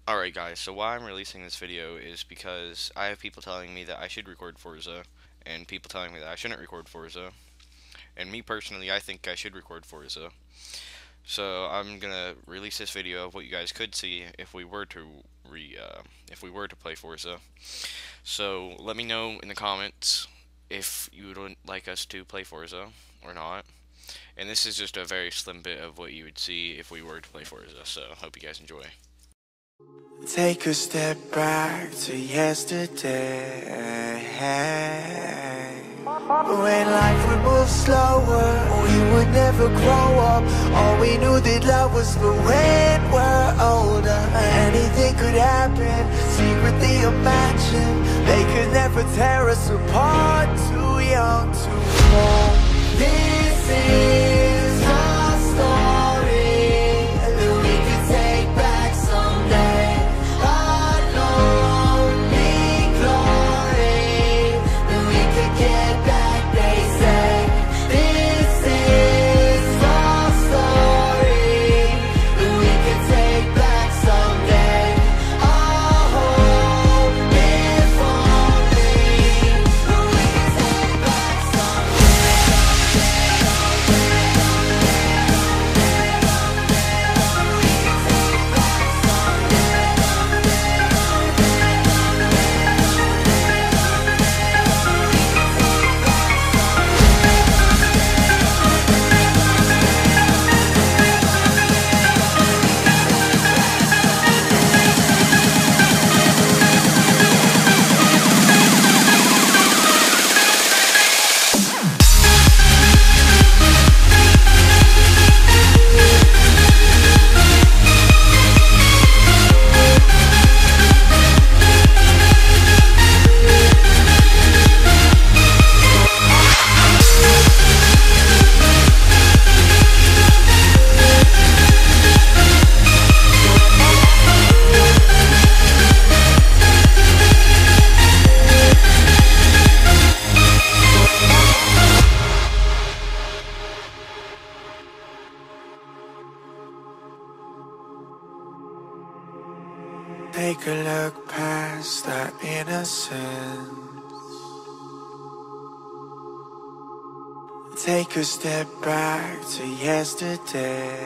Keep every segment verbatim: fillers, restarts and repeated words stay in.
Alright guys, so why I'm releasing this video is because I have people telling me that I should record Forza, and people telling me that I shouldn't record Forza, and me personally, I think I should record Forza. So I'm gonna release this video of what you guys could see if we were to re, uh, if we were to play Forza. So let me know in the comments if you would like us to play Forza or not. And this is just a very slim bit of what you would see if we were to play Forza, so hope you guys enjoy. Take a step back to yesterday, when life would move slower, we would never grow up. All we knew that love was for when we're older. Anything could happen, secretly imagine. They could never tear us apart, too young to fall. This is our story that we could take back someday. Take a look past our innocence. Take a step back to yesterday,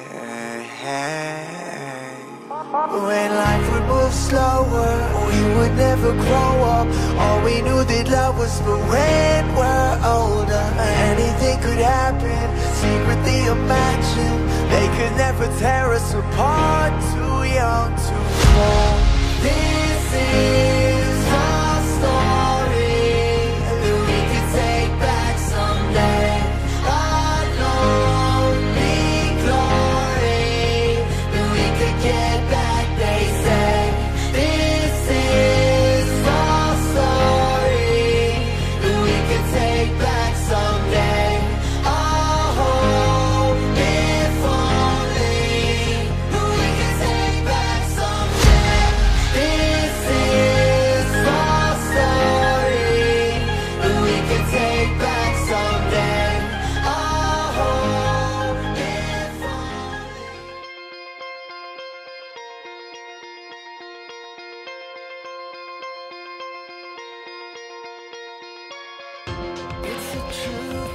when life would move slower, we would never grow up. All we knew that love was for when we're older. Anything could happen, secretly imagine. They could never tear us apart, too young to fall. This is our story that we could take back someday. Our lonely glory that we could get back, they say. This is our story that we could take back someday. Our hope, if only we could take back someday. This is our story that we could take back someday. Our hope, if only. It's the truth.